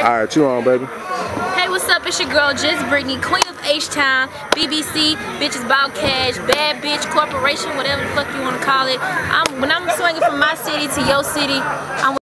Alright, you on, baby. Hey, what's up? It's your girl, Just Brittany, Queen of H-Town, BBC, Bitches About Cash, Bad Bitch Corporation, whatever the fuck you want to call it. When I'm swinging from my city to your city, I'm